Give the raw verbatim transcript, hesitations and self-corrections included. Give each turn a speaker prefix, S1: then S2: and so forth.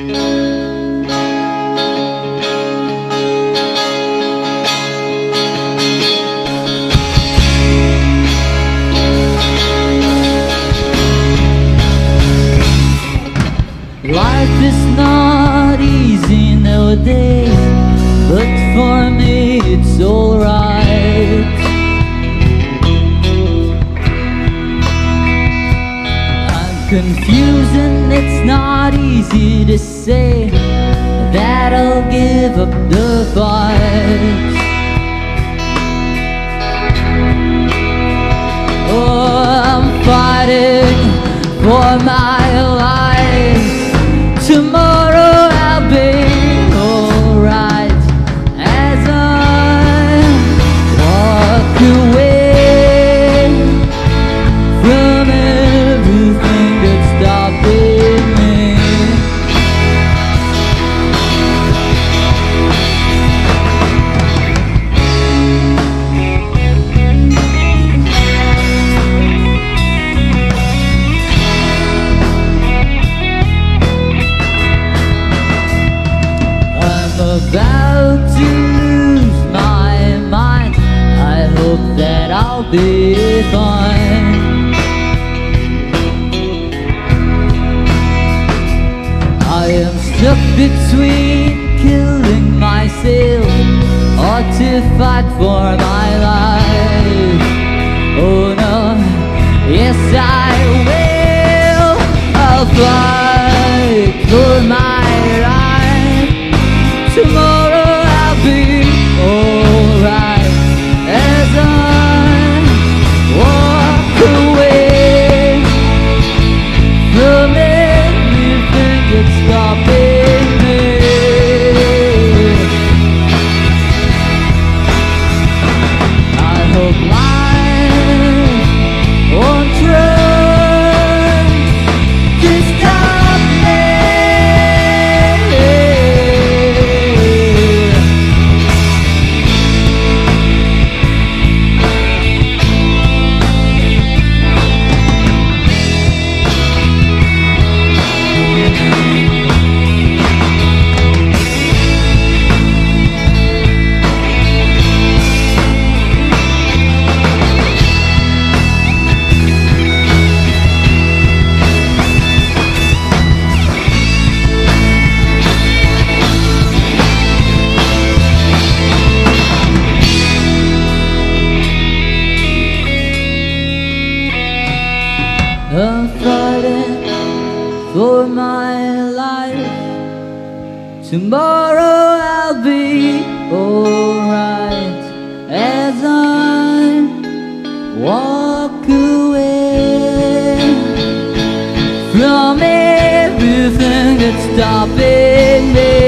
S1: Life is not easy nowadays, but for me it's alright. I'm confused and it's not easy to say that I'll give up the fight. Oh, I'm fighting for my life. Tomorrow I'll be alright as I walk away from everything that's stopping me. About to lose my mind, I hope that I'll be fine. I am stuck between killing myself or to fight for my life. Oh no, yes I will. I'll fight for my life. Tomorrow I'll be alright as I walk away from everything that's stopping me. I hope life won't try to stop me. I'm fighting for my life. Tomorrow I'll be alright as I walk away from everything that's stopping me.